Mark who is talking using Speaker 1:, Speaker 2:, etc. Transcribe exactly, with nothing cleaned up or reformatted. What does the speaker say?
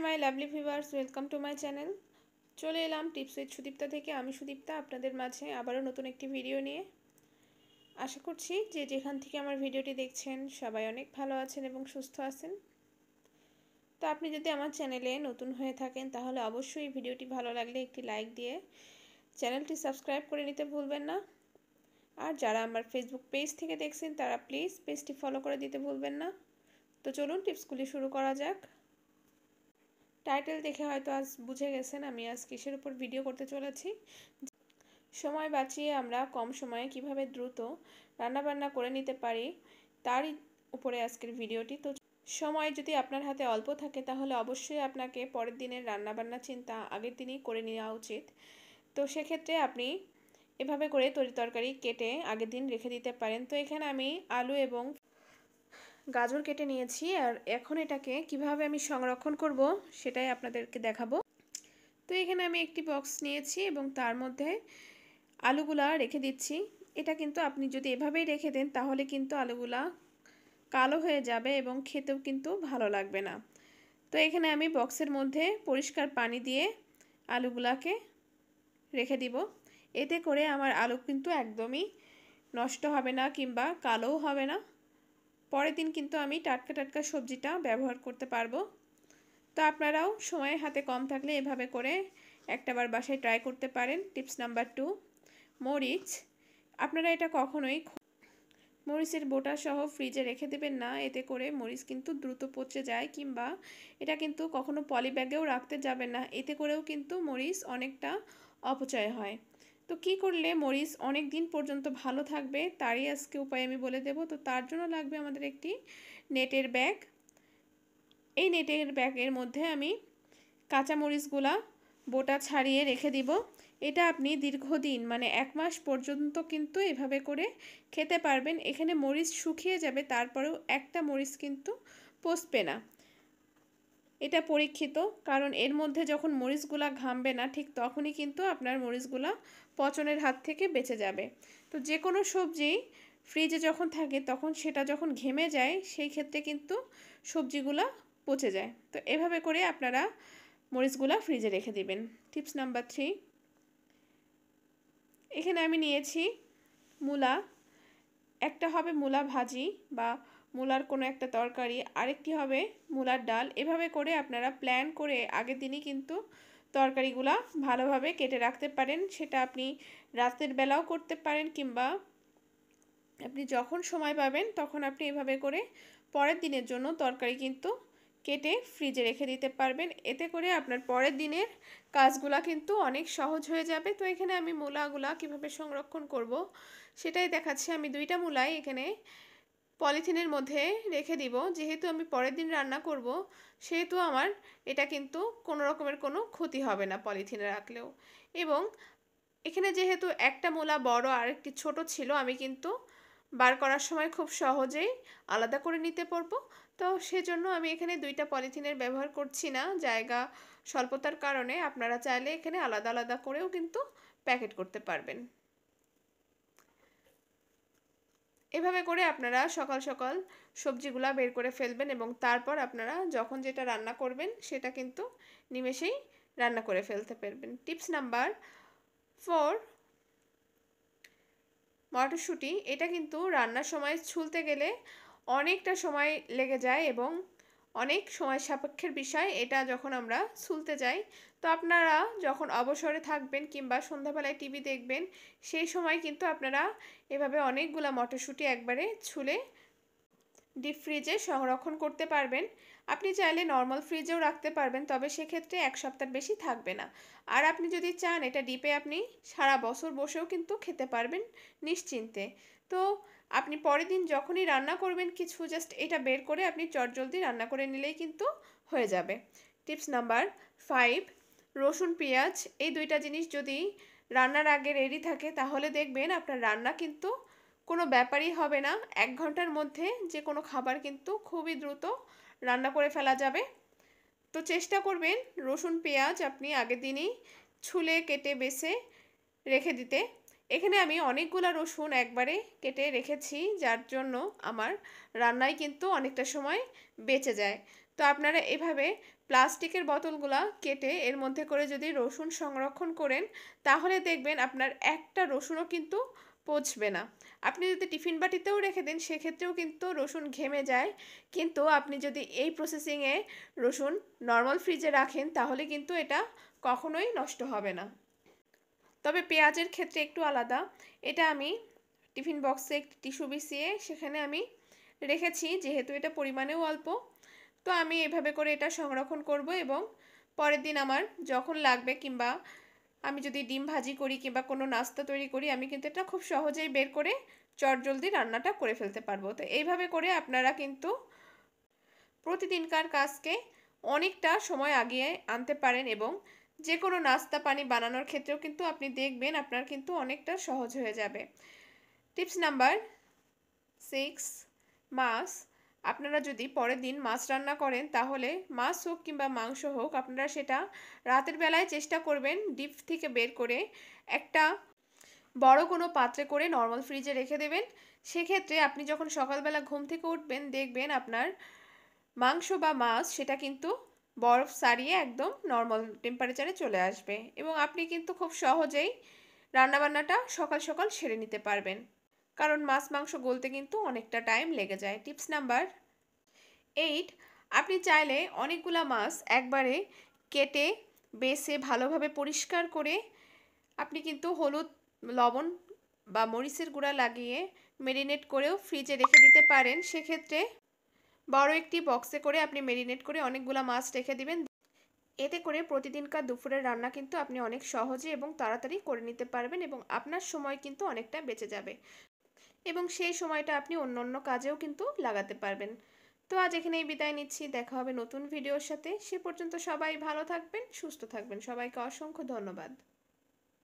Speaker 1: My lovely viewers, welcome to my channel. চলে এলাম tips with Sudipta থেকে। আমি সুদীপ্তা আপনাদের মাঝে আবারও নতুন একটি ভিডিও নিয়ে। আশা করছি যে যেখান থেকে আমার ভিডিওটি দেখছেন সবাই অনেক ভালো আছেন এবং সুস্থ আছেন। তো আপনি যদি আমার চ্যানেলে নতুন হয়ে থাকেন তাহলে অবশ্যই ভিডিওটি ভালো লাগলে একটি লাইক দিয়ে চ্যানেলটি সাবস্ক্রাইব করে নিতে ভুলবেন না। আর যারা আমার ফেসবুক পেজ থেকে দেখছেন তারা প্লিজ পেজটি ফলো করে দিতে ভুলবেন না। তো চলুন টিপসগুলি শুরু করা যাক। টাইটেল দেখে হয়তো আজ বুঝে গেছেন আমি আজ কিসের উপর ভিডিও করতে চলেছি। সময় বাঁচিয়ে আমরা কম সময়ে কিভাবে দ্রুত রান্নাবান্না করে নিতে পারি তারই উপরে আজকের ভিডিওটি। তো সময় যদি আপনার হাতে অল্প থাকে তাহলে অবশ্যই আপনাকে পরের দিনের রান্নাবান্না চিন্তা আগের দিনই করে নেওয়া উচিত। তো সেক্ষেত্রে আপনি এভাবে করে তরি তরকারি কেটে আগের দিন রেখে দিতে পারেন। তো এখানে আমি আলু এবং গাজর কেটে নিয়েছি, আর এখন এটাকে কিভাবে আমি সংরক্ষণ করব সেটাই আপনাদেরকে দেখাবো। তো এখানে আমি একটি বক্স নিয়েছি এবং তার মধ্যে আলুগুলা রেখে দিচ্ছি। এটা কিন্তু আপনি যদি এভাবেই রেখে দেন তাহলে কিন্তু আলুগুলা কালো হয়ে যাবে এবং খেতেও কিন্তু ভালো লাগবে না। তো এখানে আমি বক্সের মধ্যে পরিষ্কার পানি দিয়ে আলুগুলাকে রেখে দিব। এতে করে আমার আলু কিন্তু একদমই নষ্ট হবে না কিংবা কালোও হবে না। পরের দিন কিন্তু আমি টাটকা টাটকা সবজিটা ব্যবহার করতে পারবো। তো আপনারাও সময় হাতে কম থাকলে এভাবে করে একটাবার বাসায় ট্রাই করতে পারেন। টিপস নাম্বার টু, মরিচ। আপনারা এটা কখনোই মরিচের বোটা সহ ফ্রিজে রেখে দেবেন না, এতে করে মরিচ কিন্তু দ্রুত পচে যায়, কিংবা এটা কিন্তু কখনো পলি ব্যাগেও রাখতে যাবেন না, এতে করেও কিন্তু মরিচ অনেকটা অপচয় হয়। তো কি করলে মরিচ অনেক দিন পর্যন্ত ভালো থাকবে তারই আজকে উপায় আমি বলে দেব। তো তার জন্য লাগবে আমাদের একটি নেটের ব্যাগ। এই নেটের ব্যাগের মধ্যে আমি কাঁচা মরিচগুলা বোটা ছাড়িয়ে রেখে দিব। এটা আপনি দীর্ঘদিন মানে এক মাস পর্যন্ত কিন্তু এভাবে করে খেতে পারবেন। এখানে মরিচ শুকিয়ে যাবে তারপরেও একটা মরিচ কিন্তু পচবে না। এটা পরীক্ষিত, কারণ এর মধ্যে যখন মরিচগুলা ঘামবে না ঠিক তখনই কিন্তু আপনার মরিচগুলা পচনের হাত থেকে বেঁচে যাবে। তো যে কোনো সবজি ফ্রিজে যখন থাকে তখন সেটা যখন ঘেমে যায় সেই ক্ষেত্রে কিন্তু সবজিগুলা পচে যায়। তো এভাবে করে আপনারা মরিচগুলা ফ্রিজে রেখে দিবেন। টিপস নাম্বার থ্রি, এখানে আমি নিয়েছি মূলা। একটা হবে মূলা ভাজি বা মূলার কোনো একটা তরকারি, আরেকটি হবে মূলার ডাল। এভাবে করে আপনারা প্ল্যান করে আগের দিনই কিন্তু তরকারিগুলা ভালোভাবে কেটে রাখতে পারেন। সেটা আপনি রাতের বেলাও করতে পারেন, কিংবা আপনি যখন সময় পাবেন তখন আপনি এভাবে করে পরের দিনের জন্য তরকারি কিন্তু কেটে ফ্রিজে রেখে দিতে পারবেন। এতে করে আপনার পরের দিনের কাজগুলা কিন্তু অনেক সহজ হয়ে যাবে। তো এখানে আমি মূলাগুলা কিভাবে সংরক্ষণ করব সেটাই দেখাচ্ছি। আমি দুইটা মূলাই এখানে পলিথিনের মধ্যে রেখে দিব। যেহেতু আমি পরের দিন রান্না করব সেহেতু আমার এটা কিন্তু কোনো রকমের কোনো ক্ষতি হবে না পলিথিনে রাখলেও। এবং এখানে যেহেতু একটা মূলা বড় আর একটি ছোট ছিল, আমি কিন্তু বার করার সময় খুব সহজেই আলাদা করে নিতে পারবো। তো সেজন্য আমি এখানে দুইটা পলিথিনের ব্যবহার করছি না, জায়গা স্বল্পতার কারণে। আপনারা চাইলে এখানে আলাদা আলাদা করেও কিন্তু প্যাকেট করতে পারবেন। এভাবে করে আপনারা সকাল সকাল সবজিগুলা বের করে ফেলবেন এবং তারপর আপনারা যখন যেটা রান্না করবেন সেটা কিন্তু নিমেষেই রান্না করে ফেলতে পারবেন। টিপস নাম্বার ফোর, মটরশুঁটি। এটা কিন্তু রান্নার সময় ছুলতে গেলে অনেকটা সময় লেগে যায় এবং অনেক সময় সাপেক্ষের বিষয় এটা যখন আমরা ছুলতে যাই। তো আপনারা যখন অবসরে থাকবেন কিংবা সন্ধ্যাবেলায় টিভি দেখবেন সেই সময় কিন্তু আপনারা এভাবে অনেকগুলা মটরশুঁটি একবারে ছুলে ডিপ ফ্রিজে সংরক্ষণ করতে পারবেন। আপনি চাইলে নর্মাল ফ্রিজেও রাখতে পারবেন, তবে সেক্ষেত্রে এক সপ্তাহের বেশি থাকবে না। আর আপনি যদি চান এটা ডিপে আপনি সারা বছর বসেও কিন্তু খেতে পারবেন নিশ্চিন্তে। তো আপনি পরের দিন যখনই রান্না করবেন কিছু জাস্ট এটা বের করে আপনি চটজলদি রান্না করে নিলেই কিন্তু হয়ে যাবে। টিপস নাম্বার ফাইভ, রসুন পেঁয়াজ। এই দুইটা জিনিস যদি রান্নার আগে রেডি থাকে তাহলে দেখবেন আপনার রান্না কিন্তু কোনো ব্যাপারই হবে না। এক ঘন্টার মধ্যে যে কোনো খাবার কিন্তু খুবই দ্রুত রান্না করে ফেলা যাবে। তো চেষ্টা করবেন রসুন পেঁয়াজ আপনি আগের দিনই ছুলে কেটে বেছে রেখে দিতে। এখানে আমি অনেকগুলো রসুন একবারে কেটে রেখেছি, যার জন্য আমার রান্নায় কিন্তু অনেকটা সময় বেঁচে যায়। তো তো আপনারা এভাবে প্লাস্টিকের বোতলগুলা কেটে এর মধ্যে করে যদি রসুন সংরক্ষণ করেন তাহলে দেখবেন আপনার একটা রসুনও কিন্তু পচবে না। আপনি যদি টিফিন বাটিতেও রেখে দেন সেক্ষেত্রেও কিন্তু রসুন ঘেমে যায়, কিন্তু আপনি যদি এই প্রসেসিংয়ে রসুন নর্মাল ফ্রিজে রাখেন তাহলে কিন্তু এটা কখনোই নষ্ট হবে না। তবে পেঁয়াজের ক্ষেত্রে একটু আলাদা। এটা আমি টিফিন বক্সে একটি টিস্যু বিছিয়ে সেখানে আমি রেখেছি, যেহেতু এটা পরিমাণেও অল্প। তো আমি এভাবে করে এটা সংরক্ষণ করব এবং পরের দিন আমার যখন লাগবে, কিংবা আমি যদি ডিম ভাজি করি কিংবা কোনো নাস্তা তৈরি করি, আমি কিন্তু এটা খুব সহজেই বের করে চটজলদি রান্নাটা করে ফেলতে পারবো। তো এইভাবে করে আপনারা কিন্তু প্রতিদিনকার কাজকে অনেকটা সময় আগিয়ে আনতে পারেন এবং যে কোনো নাস্তা পানি বানানোর ক্ষেত্রেও কিন্তু আপনি দেখবেন আপনার কিন্তু অনেকটা সহজ হয়ে যাবে। টিপস নাম্বার সিক্স, মাছ। আপনারা যদি পরের দিন মাছ রান্না করেন তাহলে মাছ হোক কিংবা মাংস হোক আপনারা সেটা রাতের বেলায় চেষ্টা করবেন ডিপ থেকে বের করে একটা বড় কোনো পাত্রে করে নর্মাল ফ্রিজে রেখে দেবেন। সেক্ষেত্রে আপনি যখন সকালবেলা ঘুম থেকে উঠবেন দেখবেন আপনার মাংস বা মাছ সেটা কিন্তু বরফ সারিয়ে একদম নর্মাল টেম্পারেচারে চলে আসবে এবং আপনি কিন্তু খুব সহজেই রান্নাবান্নাটা সকাল সকাল সেরে নিতে পারবেন, কারণ মাছ মাংস গলতে কিন্তু অনেকটা টাইম লেগে যায়। টিপস নাম্বার এইট, আপনি চাইলে অনেকগুলা মাছ একবারে কেটে বেছে ভালোভাবে পরিষ্কার করে আপনি কিন্তু হলুদ লবণ বা মরিচের গুঁড়া লাগিয়ে মেরিনেট করেও ফ্রিজে রেখে দিতে পারেন। সেক্ষেত্রে বড় একটি বক্সে করে আপনি মেরিনেট করে অনেকগুলা মাছ রেখে দিবেন। এতে করে প্রতিদিনকার দুপুরের রান্না কিন্তু আপনি অনেক সহজে এবং তাড়াতাড়ি করে নিতে পারবেন এবং আপনার সময় কিন্তু অনেকটা বেঁচে যাবে এবং সেই সময়টা আপনি অন্য অন্য কাজেও কিন্তু লাগাতে পারবেন। তো আজ এখানেই বিদায় নিচ্ছি, দেখা হবে নতুন ভিডিওর সাথে। সে পর্যন্ত সবাই ভালো থাকবেন, সুস্থ থাকবেন। সবাইকে অসংখ্য ধন্যবাদ।